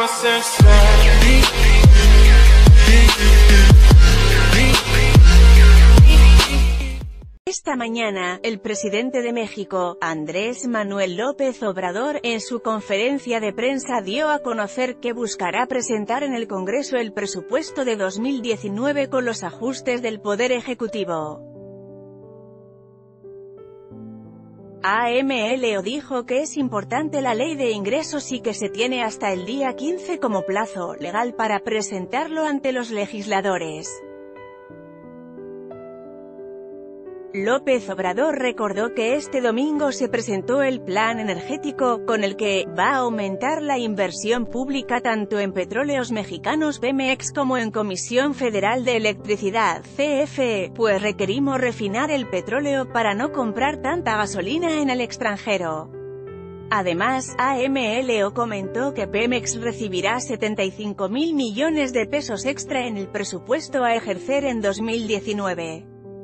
Esta mañana, el presidente de México, Andrés Manuel López Obrador, en su conferencia de prensa dio a conocer que buscará presentar en el Congreso el presupuesto de 2019 con los ajustes del Poder Ejecutivo. AMLO dijo que es importante la ley de ingresos y que se tiene hasta el día 15 como plazo legal para presentarlo ante los legisladores. López Obrador recordó que este domingo se presentó el plan energético, con el que va a aumentar la inversión pública tanto en Petróleos Mexicanos Pemex como en Comisión Federal de Electricidad CFE, pues requerimos refinar el petróleo para no comprar tanta gasolina en el extranjero. Además, AMLO comentó que Pemex recibirá 75.000 millones de pesos extra en el presupuesto a ejercer en 2019.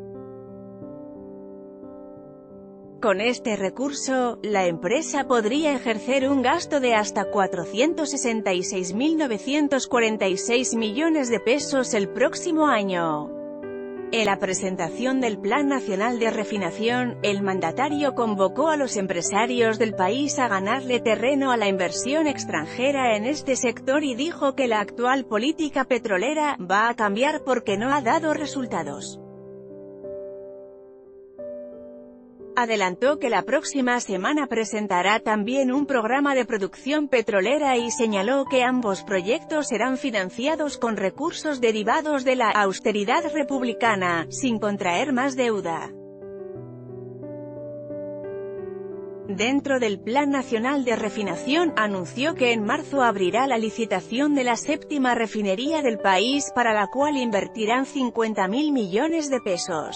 Con este recurso, la empresa podría ejercer un gasto de hasta 466.946 millones de pesos el próximo año. En la presentación del Plan Nacional de Refinación, el mandatario convocó a los empresarios del país a ganarle terreno a la inversión extranjera en este sector y dijo que la actual política petrolera va a cambiar porque no ha dado resultados. Adelantó que la próxima semana presentará también un programa de producción petrolera y señaló que ambos proyectos serán financiados con recursos derivados de la austeridad republicana, sin contraer más deuda. Dentro del Plan Nacional de Refinación, anunció que en marzo abrirá la licitación de la séptima refinería del país para la cual invertirán 50.000 millones de pesos.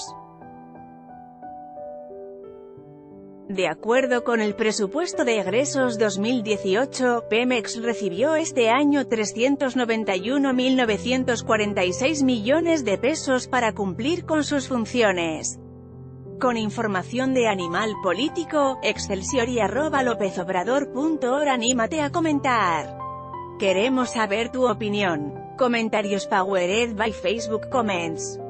De acuerdo con el presupuesto de egresos 2018, Pemex recibió este año 391.946 millones de pesos para cumplir con sus funciones. Con información de Animal Político, Excelsior y @lopezobrador.org. Anímate a comentar. Queremos saber tu opinión. Comentarios powered by Facebook Comments.